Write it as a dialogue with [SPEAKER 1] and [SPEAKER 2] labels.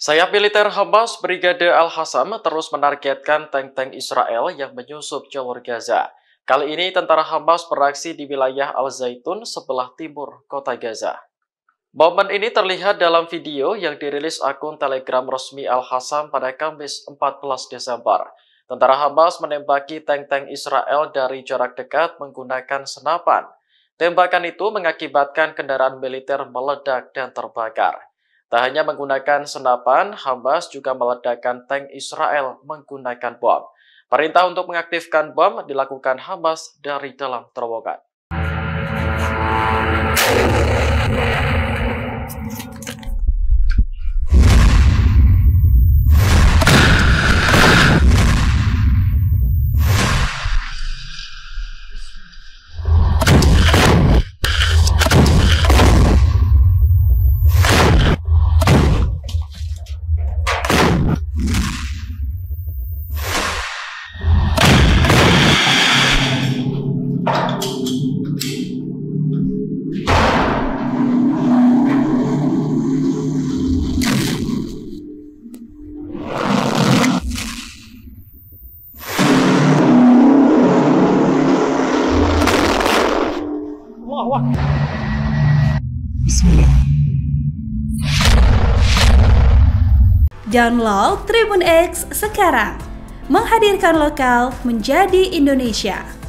[SPEAKER 1] Sayap militer Hamas Brigade Al-Hassam terus menargetkan tank-tank Israel yang menyusup jalur Gaza. Kali ini tentara Hamas beraksi di wilayah Al-Zaitun sebelah timur kota Gaza. Momen ini terlihat dalam video yang dirilis akun Telegram resmi Al-Hassam pada Kamis 14 Desember. Tentara Hamas menembaki tank-tank Israel dari jarak dekat menggunakan senapan. Tembakan itu mengakibatkan kendaraan militer meledak dan terbakar. Tak hanya menggunakan senapan, Hamas juga meledakkan tank Israel menggunakan bom. Perintah untuk mengaktifkan bom dilakukan Hamas dari dalam terowongan.
[SPEAKER 2] Download Tribun X sekarang, menghadirkan lokal menjadi Indonesia.